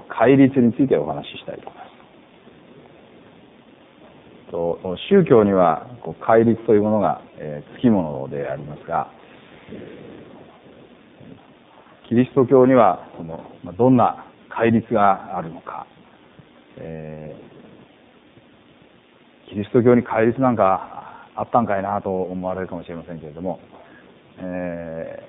戒律についてお話ししたいと思います。宗教には戒律というものがつきものでありますが、キリスト教にはどんな戒律があるのか、キリスト教に戒律なんかあったんかいなと思われるかもしれませんけれども、例え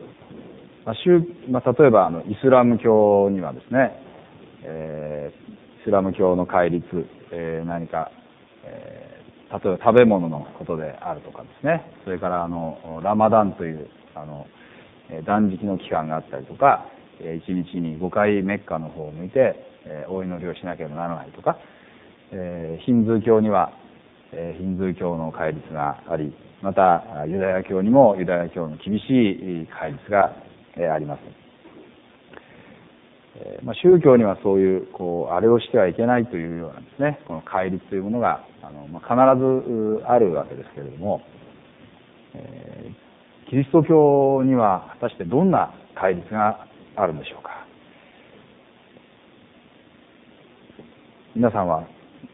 ばイスラム教にはですね、イスラム教の戒律、何か、例えば食べ物のことであるとかですね、それからラマダンという断食の期間があったりとか、1日に5回メッカの方を向いてお祈りをしなければならないとか、ヒンズー教にはヒンズー教の戒律があり、またユダヤ教にもユダヤ教の厳しい戒律があります。宗教にはそういうあれをしてはいけないというようなですね、この戒律というものが必ずあるわけですけれども、キリスト教には果たしてどんな戒律があるんでしょうか。皆さんは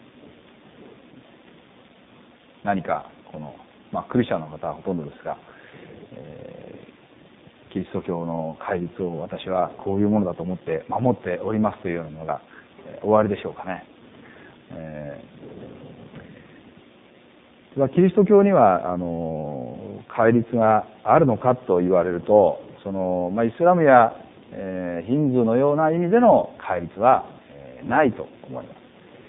何かクリスチャンの方はほとんどですが、キリスト教の戒律を私はこういうものだと思って守っておりますというようなものがおありでしょうかね。キリスト教には戒律があるのかと言われると、イスラムや、ヒンズーのような意味での戒律は、ないと思います。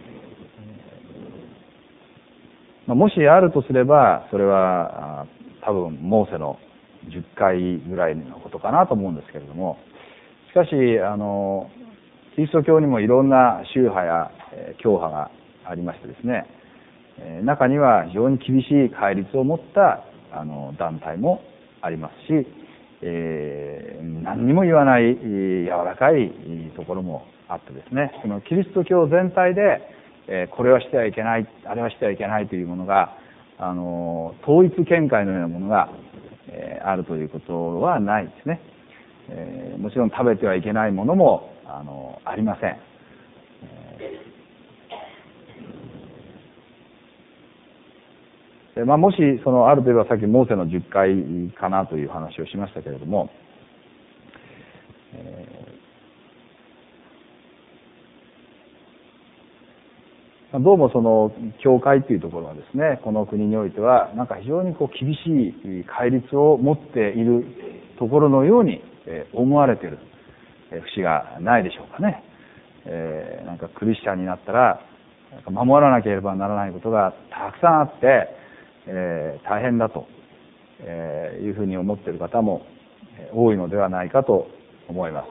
もしあるとすれば、それは多分モーセの10回ぐらいのことかなと思うんですけれども、しかしキリスト教にもいろんな宗派や教派がありましてですね、中には非常に厳しい戒律を持った団体もありますし、何にも言わない柔らかいところもあってですね、そのキリスト教全体でこれはしてはいけない、あれはしてはいけないというものが統一見解のようなものがあるということはないですね。もちろん食べてはいけないものもありません。もしあるといえばさっきモーセの10回かなという話をしましたけれども、どうも教会というところはですね、この国においてはなんか非常に厳しい戒律を持っているところのように思われている節がないでしょうかね。なんかクリスチャンになったら守らなければならないことがたくさんあって大変だというふうに思っている方も多いのではないかと思います。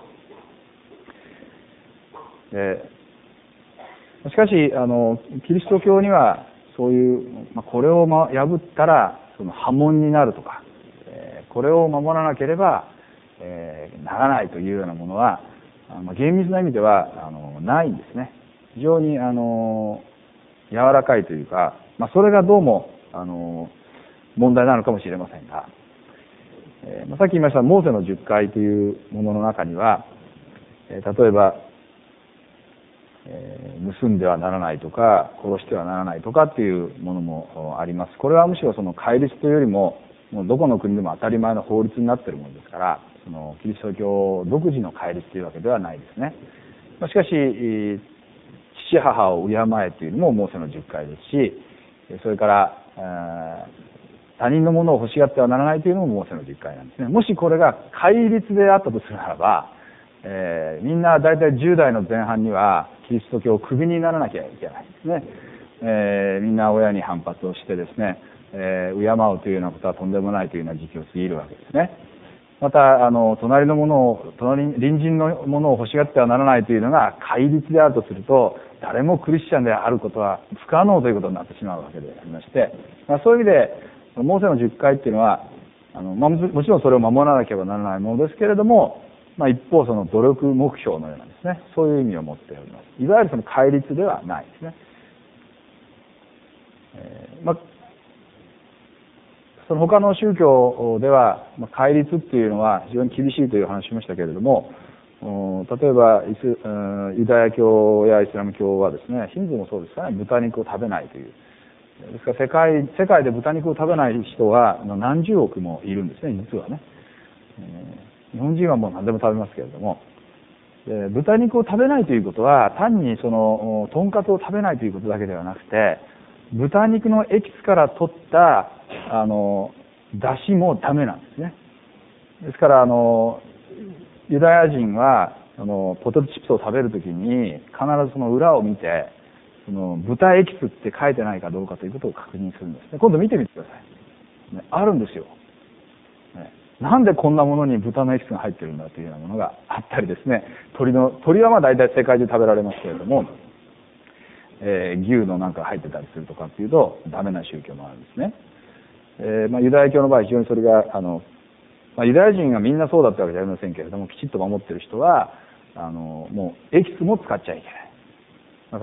しかしキリスト教にはそういうこれを破ったら破門になるとか、これを守らなければならないというようなものは厳密な意味ではないんですね。非常に柔らかいというか、それがどうも問題なのかもしれませんが、さっき言いましたモーセの10回というものの中には、例えば盗んではならないとか殺してはならないとかっていうものもあります。これはむしろ戒律というよりもどこの国でも当たり前の法律になっているものですから、キリスト教独自の戒律というわけではないですね。しかし父母を敬えというのもモーセの10回ですし、それから他人のものを欲しがってはならないというのもモーセの10回なんですね。もしこれが戒律であったとするならば、みんな大体10代の前半にはキリスト教をクビにならなきゃいけないですね。みんな親に反発をしてですね、敬うというようなことはとんでもないというような時期を過ぎるわけですね。また隣人のものを欲しがってはならないというのが戒律であるとすると、誰もクリスチャンであることは不可能ということになってしまうわけでありまして、そういう意味でモーセの10回っていうのはもちろんそれを守らなければならないものですけれども、一方努力目標のようなですね、そういう意味を持っております。いわゆる戒律ではないですね。その他の宗教では戒律っていうのは非常に厳しいという話をしましたけれども、 例えばユダヤ教やイスラム教はですね、ヒンズーもそうですからね、豚肉を食べないという。ですから世界で豚肉を食べない人は何十億もいるんですね、実はね。日本人はもう何でも食べますけれども、豚肉を食べないということは、単にとんかつを食べないということだけではなくて、豚肉のエキスから取った出汁もダメなんですね。ですからユダヤ人はポテトチップスを食べるときに必ずその裏を見て、豚エキスって書いてないかどうかということを確認するんですね。今度見てみてください。あるんですよ。なんでこんなものに豚のエキスが入ってるんだというようなものがあったりですね、鳥はまあ大体世界中食べられますけれども、牛のなんか入ってたりするとかっていうとダメな宗教もあるんですね。ユダヤ教の場合非常にそれがユダヤ人がみんなそうだったわけじゃありませんけれども、きちっと守ってる人はもうエキスも使っちゃいけない。だから、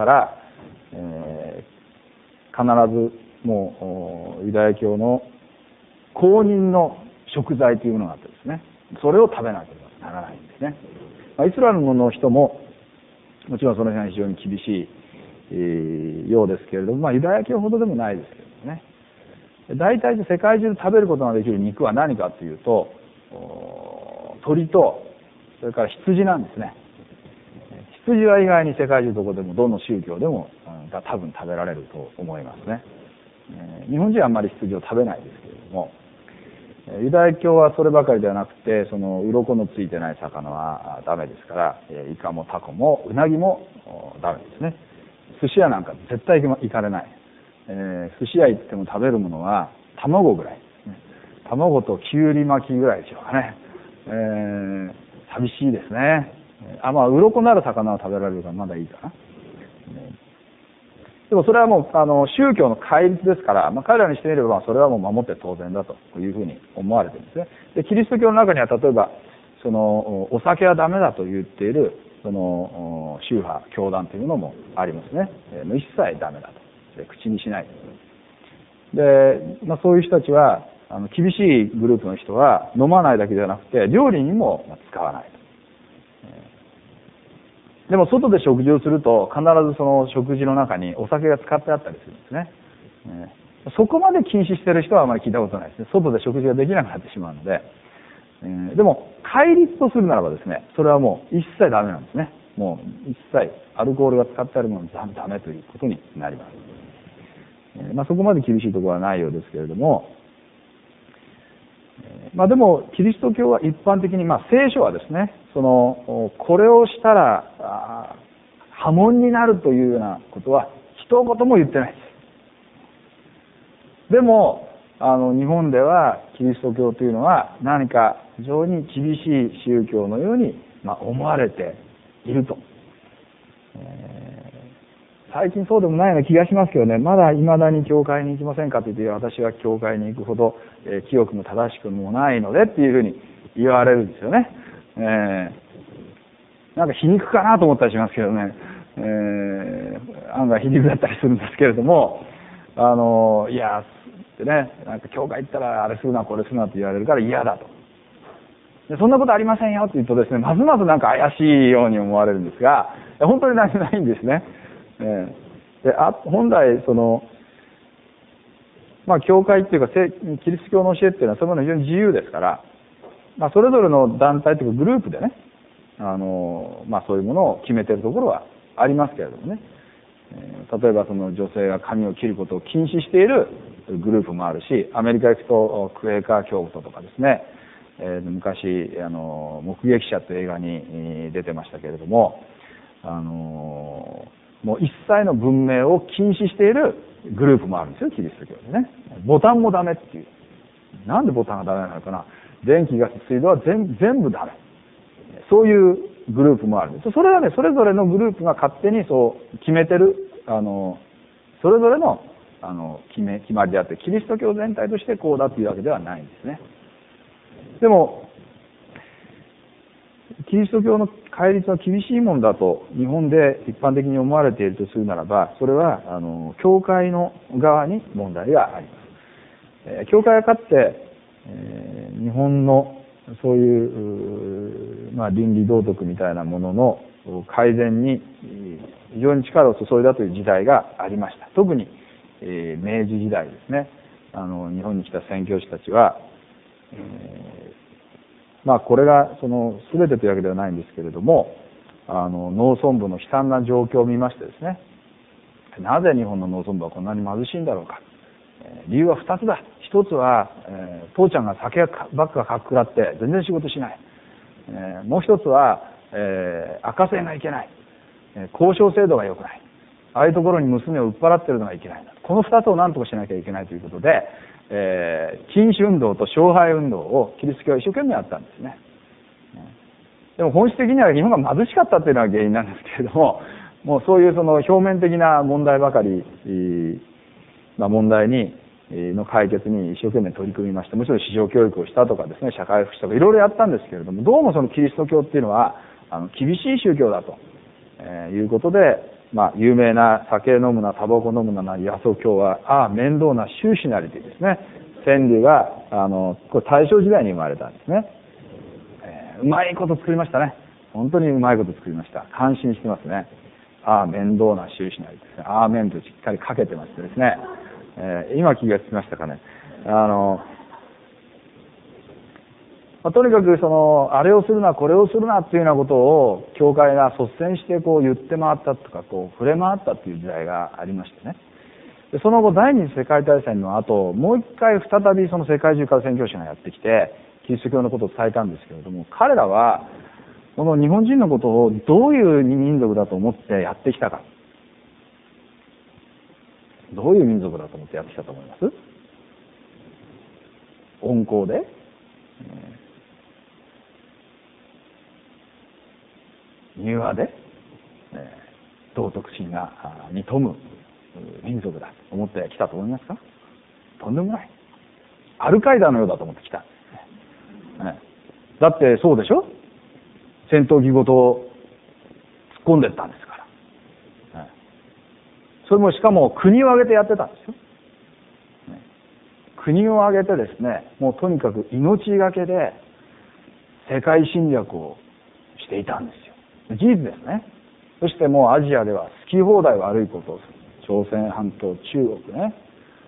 必ずもうユダヤ教の公認の食材というものがあってですね、それを食べなければならないんですね。イスラムの人ももちろんその辺は非常に厳しい、ようですけれども、ユダヤ教ほどでもないですけれどもね。大体世界中で食べることができる肉は何かというと、鳥とそれから羊なんですね。羊は意外に世界中どこでもどの宗教でも多分食べられると思いますね。日本人はあんまり羊を食べないですけれども、ユダヤ教はそればかりではなくて、鱗のついてない魚はダメですから、イカもタコもウナギもダメですね。寿司屋なんか絶対行かれない。寿司屋行っても食べるものは卵ぐらいですね。卵ときゅうり巻きぐらいでしょうかね。寂しいですね。鱗のある魚は食べられるからまだいいかな。でもそれはもう宗教の戒律ですから、彼らにしてみればそれはもう守って当然だというふうに思われてるんですね。でキリスト教の中には例えばお酒はダメだと言っている宗派教団というものもありますね。一切ダメだと。口にしない。で、そういう人たちは厳しいグループの人は飲まないだけではなくて料理にも使わないと。でも外で食事をすると必ずその食事の中にお酒が使ってあったりするんですね。そこまで禁止している人はあまり聞いたことないですね。外で食事ができなくなってしまうので。でも戒律とするならばですね、それはもう一切ダメなんですね。もう一切アルコールが使ってあるものはダメということになります。そこまで厳しいところはないようですけれども、でもキリスト教は一般的に聖書はですね、これをしたら破門になるというようなことは一言も言ってないです。でも日本ではキリスト教というのは何か非常に厳しい宗教のように思われていると。最近そうでもないような気がしますけどね、まだ未だに教会に行きませんかと言って、私は教会に行くほど、清くも正しくもないのでっていうふうに言われるんですよね。なんか皮肉かなと思ったりしますけどね、案外皮肉だったりするんですけれども、いやってね、なんか教会行ったらあれするなこれするなって言われるから嫌だと。でそんなことありませんよって言うとですね、ますますなんか怪しいように思われるんですが、本当に何もないんですね。で本来教会っていうかキリスト教の教えっていうのはそういうもの非常に自由ですから、それぞれの団体というかグループでね、そういうものを決めているところはありますけれどもね、例えば女性が髪を切ることを禁止しているグループもあるし、アメリカ行くとクエーカー教徒とかですね、昔目撃者という映画に出てましたけれども、もう一切の文明を禁止しているグループもあるんですよ、キリスト教でね。ボタンもダメっていう。なんでボタンがダメなのかな。電気ガス水道は全部ダメ。そういうグループもあるんです。それはね、それぞれのグループが勝手にそう決めてる、それぞれの決まりであって、キリスト教全体としてこうだというわけではないんですね。でもキリスト教の戒律は厳しいものだと日本で一般的に思われているとするならば、それは教会の側に問題があります。教会はかつて、日本のそういう、倫理道徳みたいなものの改善に非常に力を注いだという時代がありました。特に、明治時代ですね。日本に来た宣教師たちは、これが全てというわけではないんですけれども、農村部の悲惨な状況を見ましてですね、なぜ日本の農村部はこんなに貧しいんだろうか。理由は2つだ。一つは、父ちゃんが酒ばっかかっくらって全然仕事しない。もう一つは、赤線がいけない。交渉制度が良くない。ああいうところに娘を売っ払ってるのがいけない。この2つを何とかしなきゃいけないということで、禁酒運動と勝敗運動をキリスト教は一生懸命やったんですね。でも本質的には日本が貧しかったっていうのが原因なんですけれども、もうそういう表面的な問題ばかり、問題の解決に一生懸命取り組みました。もちろん市場教育をしたとかですね、社会福祉とかいろいろやったんですけれども、どうもキリスト教っていうのは厳しい宗教だと、いうことで、有名な酒飲むな、タバコ飲むな、野草教は、面倒な修士なりというですね、川柳が、これ大正時代に生まれたんですね。うまいこと作りましたね。本当にうまいこと作りました。感心してますね。面倒な修士なりですね。面としっかりかけてましてですね。今気がつきましたかね。とにかくあれをするな、これをするなっていうようなことを教会が率先して言って回ったとか、触れ回ったっていう時代がありましてね。でその後第二次世界大戦の後、もう一回再び世界中から宣教師がやってきて、キリスト教のことを伝えたんですけれども、彼らはこの日本人のことをどういう民族だと思ってやってきたか。どういう民族だと思ってやってきたと思います？温厚で、柔和で、道徳心がに富む民族だと思ってきたと思いますか？とんでもない。アルカイダのようだと思ってきたんですね。だってそうでしょ？戦闘機ごと突っ込んでったんですから。それもしかも国を挙げてやってたんですよ。国を挙げてですね、もうとにかく命がけで世界侵略をしていたんですよ。事実ですね。そしてもうアジアでは好き放題悪いことをする。朝鮮半島、中国ね、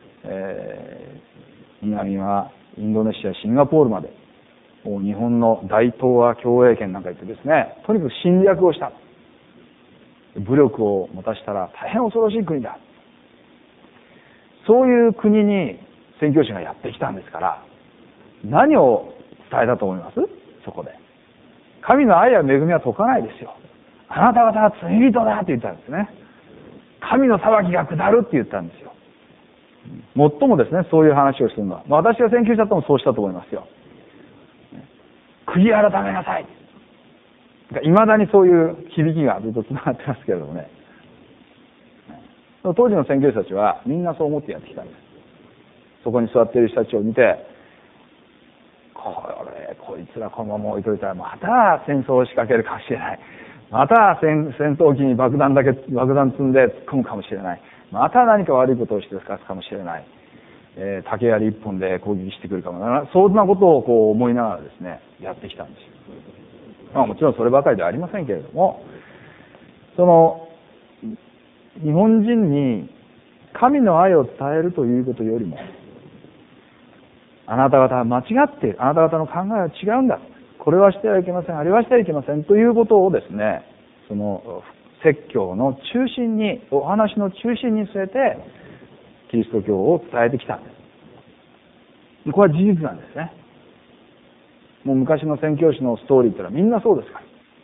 南はインドネシア、シンガポールまで、もう日本の大東亜共栄圏なんか言ってですね、とにかく侵略をした。武力を持たしたら大変恐ろしい国だ。そういう国に宣教師がやってきたんですから、何を伝えたと思います？そこで。神の愛や恵みは解かないですよ。あなた方は罪人だって言ったんですね。神の裁きが下るって言ったんですよ。もっともですね、そういう話をするのは、私が宣教師だともそうしたと思いますよ。悔い改めなさい。いまだにそういう響きがずっとつながってますけれどもね。当時の宣教師たちはみんなそう思ってやってきたんです。そこに座っている人たちを見て、こいつらこのまま置いといたらまた戦争を仕掛けるかもしれない。また戦闘機に爆弾積んで突っ込むかもしれない。また何か悪いことをしてるかもしれない。竹槍一本で攻撃してくるかもな。そんなことを思いながらですね、やってきたんですよ。もちろんそればかりではありませんけれども、日本人に神の愛を伝えるということよりも、あなた方は間違っている。あなた方の考えは違うんだ。これはしてはいけません。あれはしてはいけません。ということをですね、説教の中心に、お話の中心に据えて、キリスト教を伝えてきたんです。これは事実なんですね。もう昔の宣教師のストーリーってのはみんなそうですから。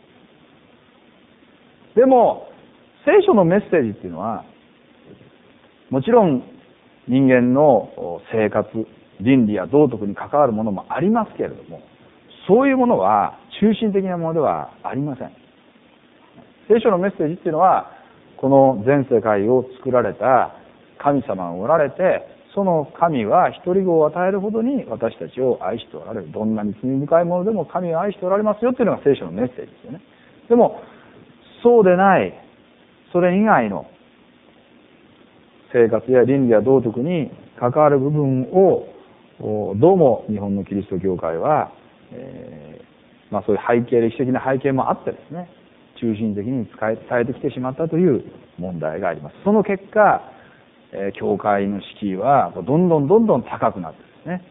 でも、聖書のメッセージっていうのは、もちろん人間の生活、倫理や道徳に関わるものもありますけれども、そういうものは中心的なものではありません。聖書のメッセージっていうのは、この全世界を作られた神様がおられて、その神は一人子を与えるほどに私たちを愛しておられる。どんなに罪深いものでも神を愛しておられますよっていうのが聖書のメッセージですよね。でも、そうでない、それ以外の生活や倫理や道徳に関わる部分を、どうも日本のキリスト教会はそういう背景、歴史的な背景もあってですね、中心的に伝えてきてしまったという問題があります。その結果、教会の敷居はどんどん高くなってですね、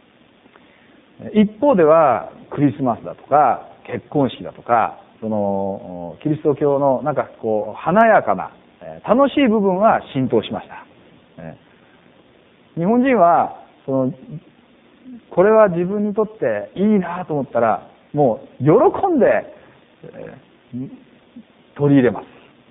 一方ではクリスマスだとか結婚式だとか、そのキリスト教の華やかな楽しい部分は浸透しました。日本人はこれは自分にとっていいなと思ったらもう喜んで取り入れます。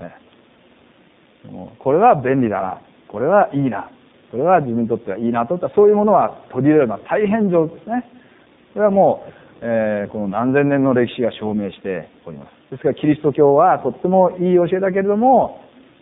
これは便利だな、これはいいな、これは自分にとってはいいなといったそういうものは取り入れるのは大変上手ですね。それはもう、この何千年の歴史が証明しております。ですからキリスト教はとってもいい教えだけれども、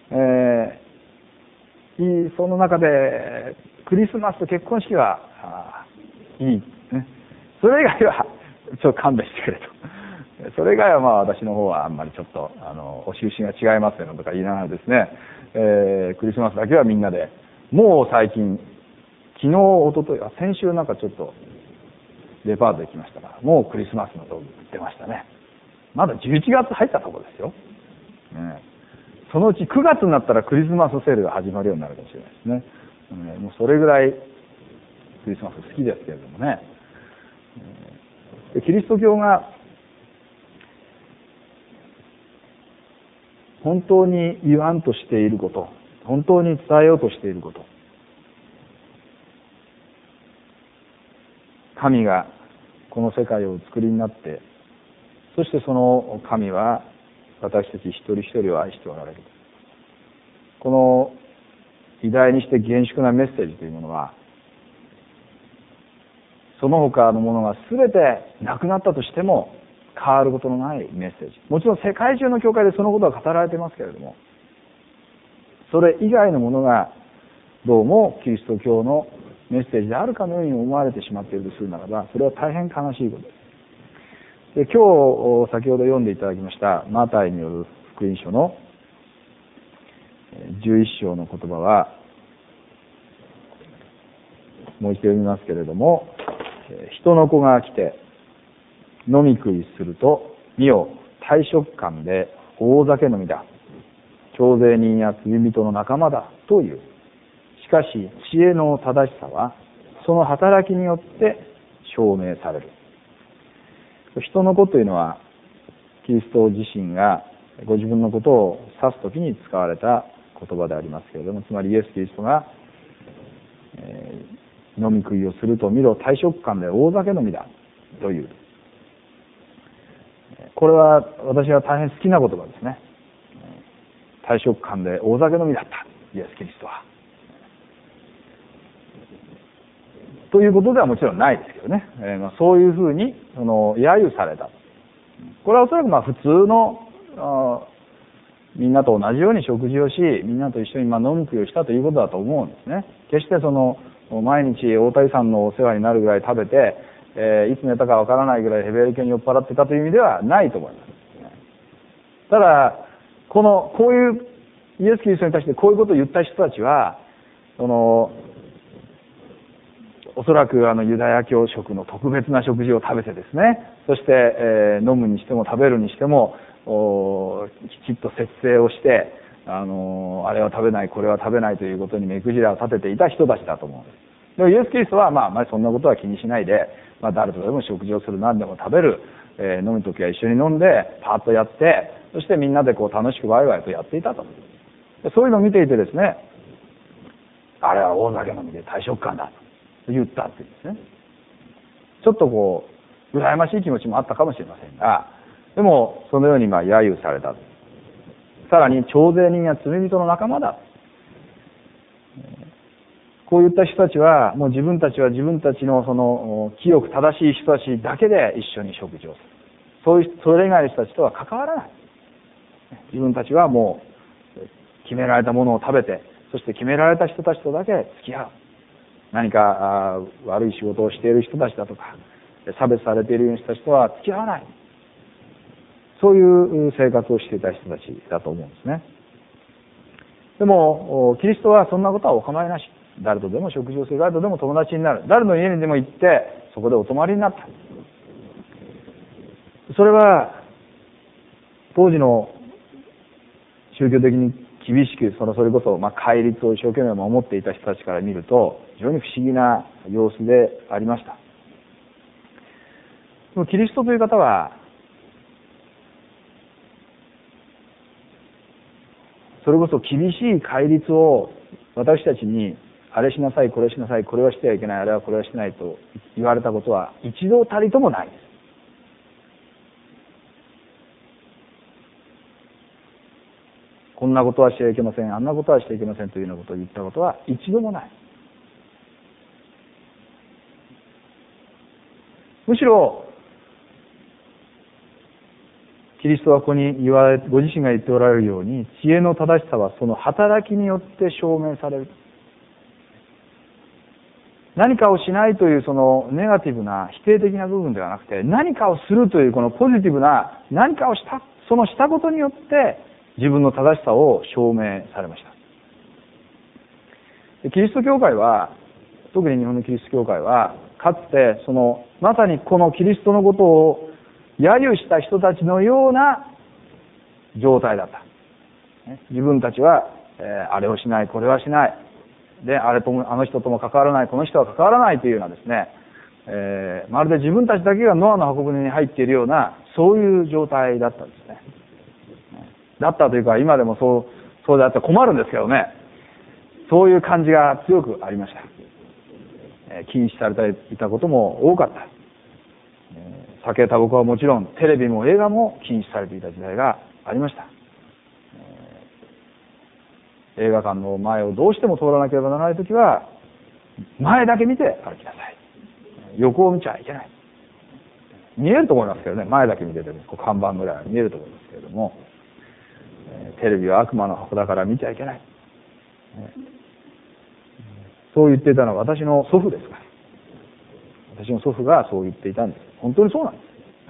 その中でクリスマスと結婚式はいい、ね、それ以外はちょっと勘弁してくれと。それ以外は私の方はあんまりちょっとお印が違いますよとか言いながらですね、クリスマスだけはみんなで、もう最近昨日一昨日は先週ちょっとデパートで来ましたから、もうクリスマスの道具売ってましたね。まだ11月入ったところですよ、そのうち9月になったらクリスマスセールが始まるようになるかもしれないですね。もうそれぐらいクリスマス好きですけれどもね。キリスト教が本当に言わんとしていること、本当に伝えようとしていること、神がこの世界をお作りになって、そしてその神は私たち一人一人を愛しておられる。この偉大にして厳粛なメッセージというものは、その他のものが全てなくなったとしても変わることのないメッセージ。もちろん世界中の教会でそのことは語られていますけれども、それ以外のものがどうもキリスト教のメッセージであるかのように思われてしまっているとするならば、それは大変悲しいことです。で、今日先ほど読んでいただきましたマタイによる福音書の11章の言葉は、もう一度読みますけれども、人の子が来て飲み食いすると、見よ、大食漢で大酒飲みだ、徴税人や罪人の仲間だという。しかし知恵の正しさはその働きによって証明される。人の子というのはキリスト自身がご自分のことを指すときに使われた言葉でありますけれども、つまりイエス・キリストが、飲み食いをすると見ろ、大食漢で大酒飲みだという。これは私は大変好きな言葉ですね。大食漢で大酒飲みだったイエス・キリストは。ということではもちろんないですけどね。そういうふうに揶揄された。これはおそらく普通のみんなと同じように食事をし、みんなと一緒に飲み食いをしたということだと思うんですね。決して毎日大谷さんのお世話になるぐらい食べて、いつ寝たかわからないぐらいヘベレケに酔っ払ってたという意味ではないと思います。ただこういうイエス・キリストに対してこういうことを言った人たちはおそらくユダヤ教食の特別な食事を食べてですね、そして、飲むにしても食べるにしてもきちっと節制をしてあれは食べないこれは食べないということに目くじらを立てていた人たちだと思うんです。でもイエス・キリストはあまりそんなことは気にしないで、誰とでも食事をする、何でも食べる、飲むときは一緒に飲んでパーッとやって、そしてみんなで楽しくワイワイとやっていたと。でそういうのを見ていてですね、あれは大酒飲みで大食漢だと言ったっていうんですね。ちょっと羨ましい気持ちもあったかもしれませんが、でもそのように揶揄された。さらに徴税人や罪人の仲間だ。こういった人たちはもう自分たちは自分たちの清く正しい人たちだけで一緒に食事をする。それ以外の人たちとは関わらない。自分たちはもう決められたものを食べて、そして決められた人たちとだけ付き合う。何か悪い仕事をしている人たちだとか、差別されている人たちとは付き合わない。そういう生活をしていた人たちだと思うんですね。でもキリストはそんなことはお構いなし。誰とでも食事をする、誰とでも友達になる、誰の家にでも行ってそこでお泊まりになった。 それは当時の宗教的に厳しく、それこそ戒律を一生懸命守っていた人たちから見ると非常に不思議な様子でありました。でもキリストという方はそれこそ厳しい戒律を私たちにあれしなさい、これしなさい、これはしてはいけない、あれはこれはしてないと言われたことは一度たりともないです。こんなことはしてはいけません、あんなことはしてはいけませんというようなことを言ったことは一度もない。むしろキリストはここにご自身が言っておられるように、知恵の正しさはその働きによって証明される。何かをしないというそのネガティブな否定的な部分ではなくて、何かをするというこのポジティブな何かをした、そのしたことによって自分の正しさを証明されました。キリスト教会は、特に日本のキリスト教会は、かつてそのまさにこのキリストのことを揶揄した人たちのような状態だった。自分たちは、あれをしない、これはしない。で、あの人とも関わらない、この人は関わらないというようなですね、まるで自分たちだけがノアの箱舟に入っているような、そういう状態だったんですね。だったというか、今でもそうであって困るんですけどね、そういう感じが強くありました。禁止されていたことも多かった。酒、タバコはもちろん、テレビも映画も禁止されていた時代がありました。映画館の前をどうしても通らなければならないときは、前だけ見て歩きなさい。横を見ちゃいけない。見えると思いますけどね、前だけ見てても、看板ぐらいは見えると思いますけれども、テレビは悪魔の箱だから見ちゃいけない。そう言っていたのは私の祖父ですから。私の祖父がそう言っていたんです。本当にそうなんです。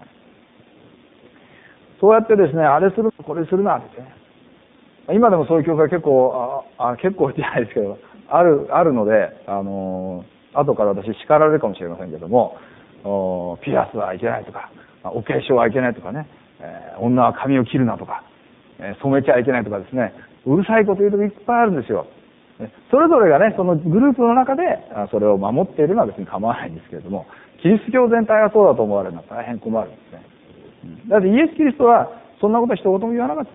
そうやってですね、あれするこれするなってね。今でもそういう教会結構じゃないですけど、あるので、後から私叱られるかもしれませんけども、ピアスはいけないとか、お化粧はいけないとかね、女は髪を切るなとか、染めちゃいけないとかですね、うるさいこと言うといっぱいあるんですよ。それぞれがね、そのグループの中でそれを守っているのは別に構わないんですけれども、キリスト教全体がそうだと思われるのは大変困るんですね。だってイエス・キリストはそんなことは一言も言わなかった。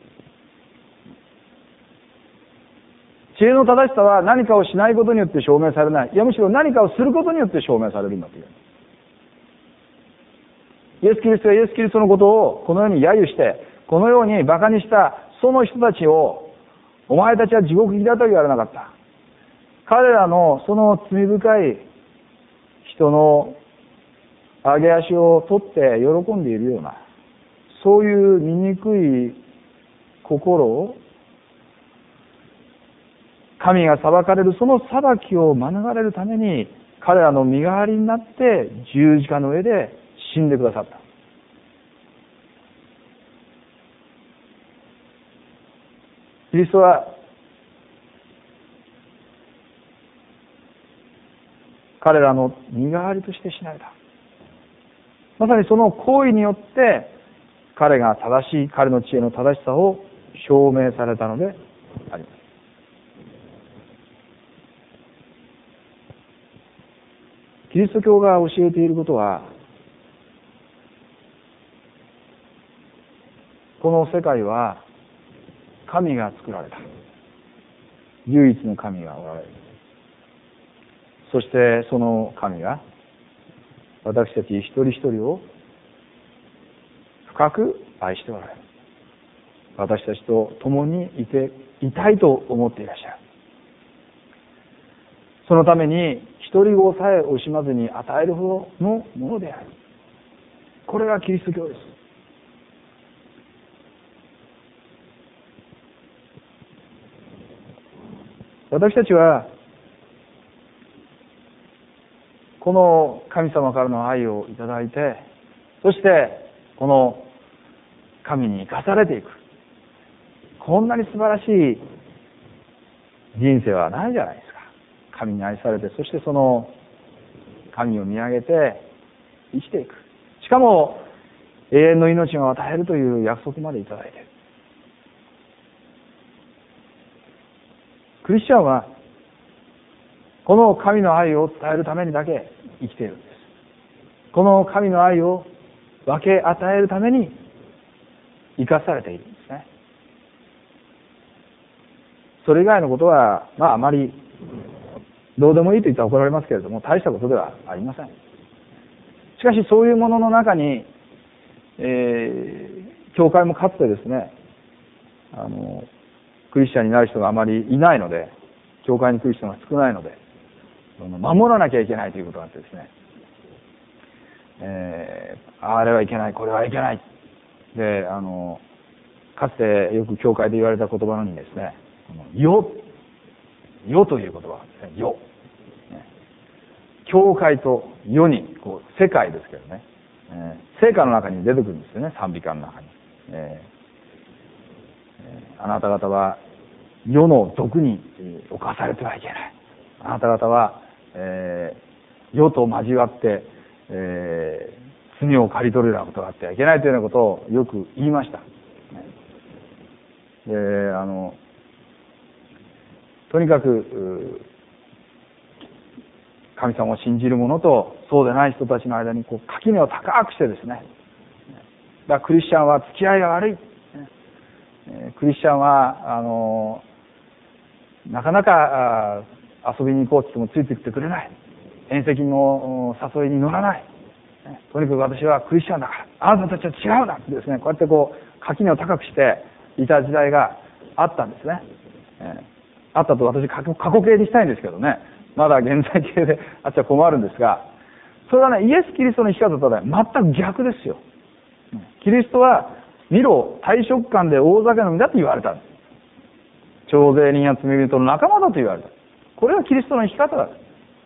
知恵の正しさは何かをしないことによって証明されない。いや、むしろ何かをすることによって証明されるんだという。イエス・キリストがイエス・キリストのことをこのように揶揄して、このように馬鹿にしたその人たちを、お前たちは地獄行きだとは言われなかった。彼らのその罪深い人の上げ足を取って喜んでいるような、そういう醜い心を、神が裁かれるその裁きを免れるために、彼らの身代わりになって十字架の上で死んでくださった。キリストは彼らの身代わりとして死なれた。まさにその行為によって彼が正しい、彼の知恵の正しさを証明されたのであります。キリスト教が教えていることは、この世界は神が作られた。唯一の神がおられる。そしてその神が私たち一人一人を深く愛しておられる。私たちと共にいたいと思っていらっしゃる。そのために一人子さえ惜しまずに与えるほどのものである。これがキリスト教です。私たちはこの神様からの愛をいただいて、そしてこの神に生かされていく。こんなに素晴らしい人生はないじゃないですか。神に愛されて、そしてその神を見上げて生きていく。しかも永遠の命を与えるという約束までいただいている。クリスチャンはこの神の愛を伝えるためにだけ生きているんです。この神の愛を分け与えるために生かされているんですね。それ以外のことはあまりどうでもいいと言ったら怒られますけれども、大したことではありません。しかしそういうものの中に、教会もかつてですね、クリスチャンになる人があまりいないので、教会に来る人が少ないので、守らなきゃいけないということがあってですね、あれはいけない、これはいけない。で、かつてよく教会で言われた言葉にですね、世という言葉ですね、世。教会と世に、世界ですけどね、聖歌の中に出てくるんですよね、賛美歌の中に。あなた方は世の毒に侵されてはいけない。あなた方は、世と交わって、罪を刈り取るようなことがあってはいけないというようなことをよく言いました。で、とにかく神様を信じる者とそうでない人たちの間に垣根を高くしてですね、だからクリスチャンは付き合いが悪い、クリスチャンはなかなか遊びに行こうって言ってもついてきてくれない、宴席の誘いに乗らない、とにかく私はクリスチャンだから、あなたたちは違うなってですね、こうやって垣根を高くしていた時代があったんですね。あったと私過去形にしたいんですけどね、まだ現在形であっちゃ困るんですが、それはね、イエス・キリストの生き方とは全く逆ですよ。キリストは見ろ、大食漢で大酒飲みだと言われたんです。徴税人や罪人の仲間だと言われた。これはキリストの生き方だ。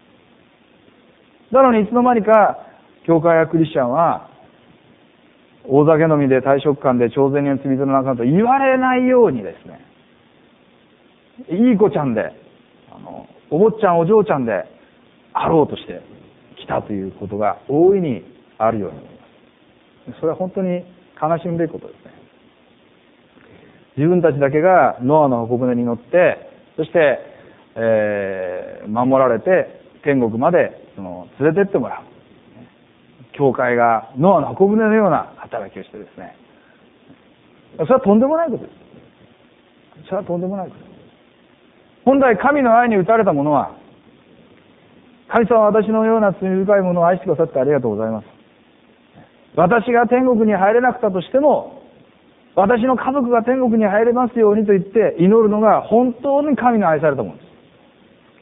なのにいつの間にか教会やクリスチャンは大酒飲みで大食漢で徴税人や罪人の仲間と言われないようにですね、いい子ちゃんでお坊ちゃんお嬢ちゃんであろうとしてきたということが大いにあるように思います。それは本当に悲しむべきことですね。自分たちだけがノアの箱舟に乗って、そして、守られて天国まで連れてってもらう。教会がノアの箱舟のような働きをしてですね、それはとんでもないことです。それはとんでもないことです。本来神の愛に打たれた者は、神様は私のような罪深い者を愛してくださってありがとうございます。私が天国に入れなくたとしても、私の家族が天国に入れますようにと言って祈るのが本当に神の愛されたものです。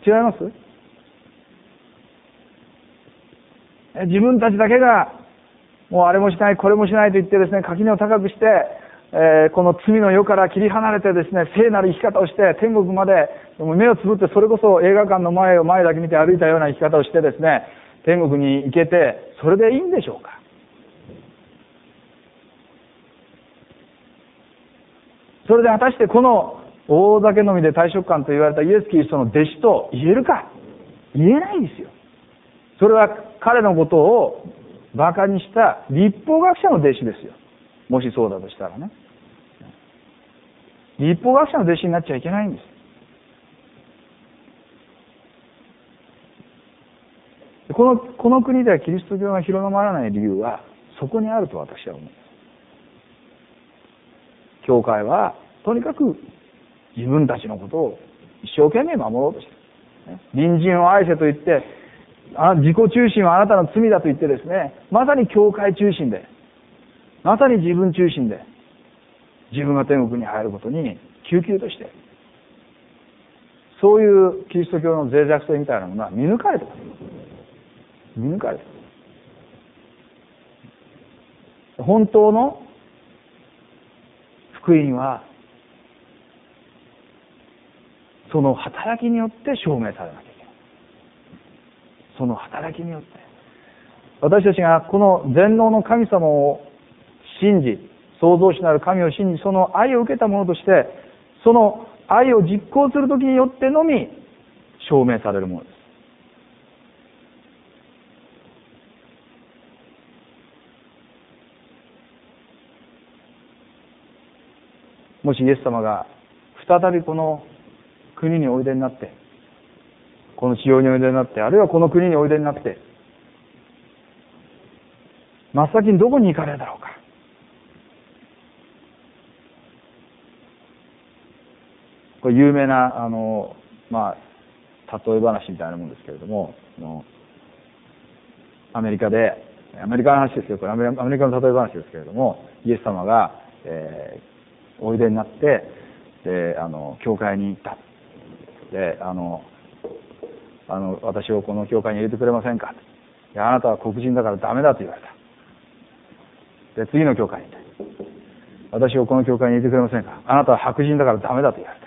違います？自分たちだけがもうあれもしないこれもしないと言ってですね、垣根を高くして、この罪の世から切り離れてですね、聖なる生き方をして天国まで目をつぶって、それこそ映画館の前を前だけ見て歩いたような生き方をしてですね、天国に行けてそれでいいんでしょうか？それで果たしてこの大酒飲みで大食漢と言われたイエス・キリストの弟子と言えるか？言えないんですよ。それは彼のことを馬鹿にした律法学者の弟子ですよ。もしそうだとしたらね。律法学者の弟子になっちゃいけないんです。この国ではキリスト教が広まらない理由はそこにあると私は思います。教会はとにかく自分たちのことを一生懸命守ろうとしている。隣人を愛せと言って、自己中心はあなたの罪だと言ってですね、まさに教会中心で、まさに自分中心で、自分が天国に入ることに救急として、そういうキリスト教の脆弱性みたいなものは見抜かれてます。見抜かれてます。本当の福音はその働きによって証明されなきゃいけない。その働きによって私たちがこの全能の神様を信じ、創造主なる神を信じ、その愛を受けたものとして、その愛を実行するときによってのみ証明されるものです。 もしイエス様が再びこの国においでになって、この地上においでになって、あるいはこの国においでになって、真っ先にどこに行かれるだろうか。これ有名な例え話みたいなもんですけれども、アメリカの話ですよ。これアメリカの例え話ですけれども、イエス様が、おいでになって、で教会に行った。で私をこの教会に入れてくれませんか。であなたは黒人だからダメだと言われた。で次の教会に行った。私をこの教会に入れてくれませんか。あなたは白人だからダメだと言われた。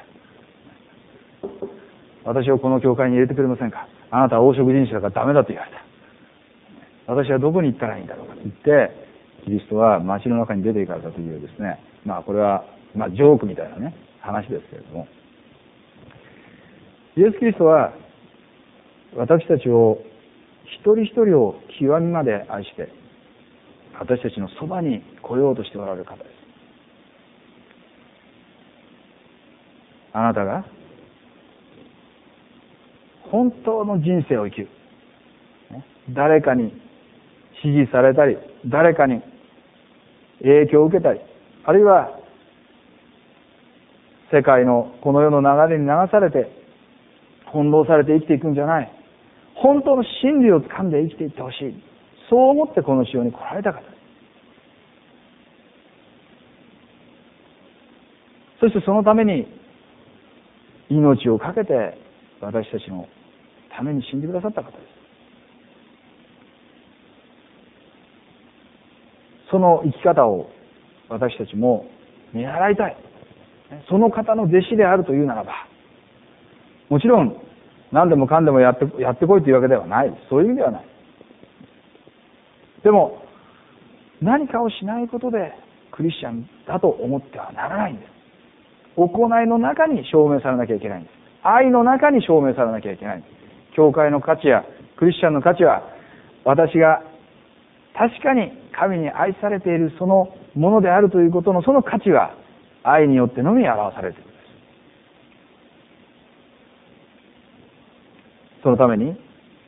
私をこの教会に入れてくれませんか。あなたは黄色人種だからダメだと言われた。私はどこに行ったらいいんだろうかと言って、キリストは街の中に出て行かれたというですね、これはジョークみたいなね話ですけれども、イエス・キリストは私たちを一人一人を極みまで愛して、私たちのそばに来ようとしておられる方です。あなたが本当の人生を生きる、誰かに支持されたり、誰かに影響を受けたり、あるいは世界のこの世の流れに流されて翻弄されて生きていくんじゃない、本当の真理を掴んで生きていってほしい、そう思ってこの地上に来られた方です。そしてそのために命を懸けて私たちのために死んでくださった方です。その生き方を私たちも見習いたい。その方の弟子であるというならば、もちろん何でもかんでもやってこいというわけではない。そういう意味ではない。でも何かをしないことでクリスチャンだと思ってはならないんです。行いの中に証明されなきゃいけないんです。愛の中に証明されなきゃいけないんです。教会の価値やクリスチャンの価値は、私が確かに神に愛されているそのものであるということのその価値は愛によってのみ表されているんです。そのために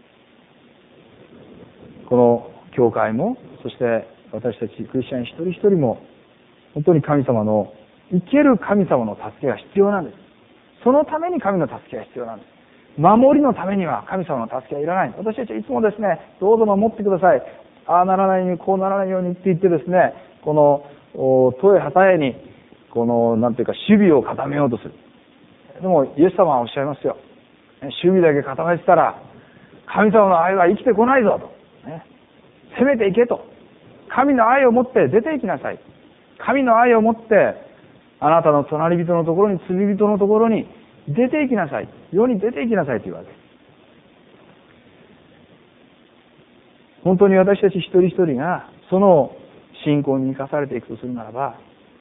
この教会も、そして私たちクリスチャン一人一人も本当に神様の生ける神様の助けが必要なんです。そのために神の助けが必要なんです。守りのためには神様の助けはいらない。私たちはいつもですね、どうぞ守ってください、ああならないようにこうならないようにって言ってですね、この問えはたえにこのなんていうか守備を固めようとする。でもイエス様はおっしゃいますよ、守備だけ固めてたら神様の愛は生きてこないぞと、攻めていけと、神の愛を持って出て行きなさい、神の愛を持ってあなたの隣人のところに、罪人のところに出て行きなさい、世に出て行きなさいというわけです。本当に私たち一人一人がその信仰に生かされていくとするならば、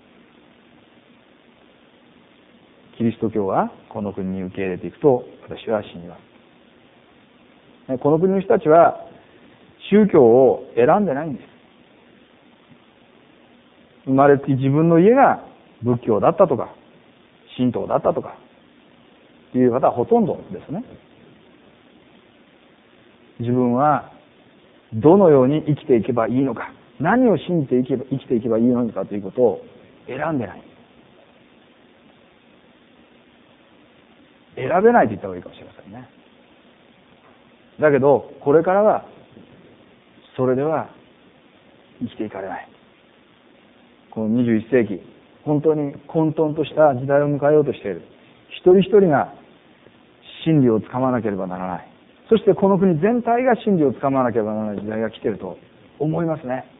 キリスト教はこの国に受け入れていくと私は信じます。この国の人たちは宗教を選んでないんです。生まれて自分の家が仏教だったとか神道だったとかという方はほとんどですね。自分はどのように生きていけばいいのか、何を信じて生きていけばいいのかということを選んでない。選べないと言った方がいいかもしれませんね。だけどこれからはそれでは生きていかれない。この21世紀、本当に混沌とした時代を迎えようとしている。一人一人が真理をつかまなければならない。そしてこの国全体が真理をつかまなければならない時代が来ていると思いますね。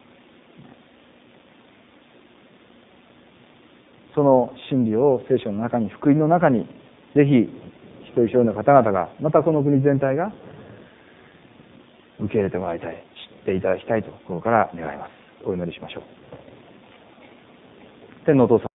その真理を聖書の中に、福音の中に、ぜひ一人一人の方々が、またこの国全体が受け入れてもらいたい、知っていただきたいと心から願います。お祈りしましょう。天のお父様、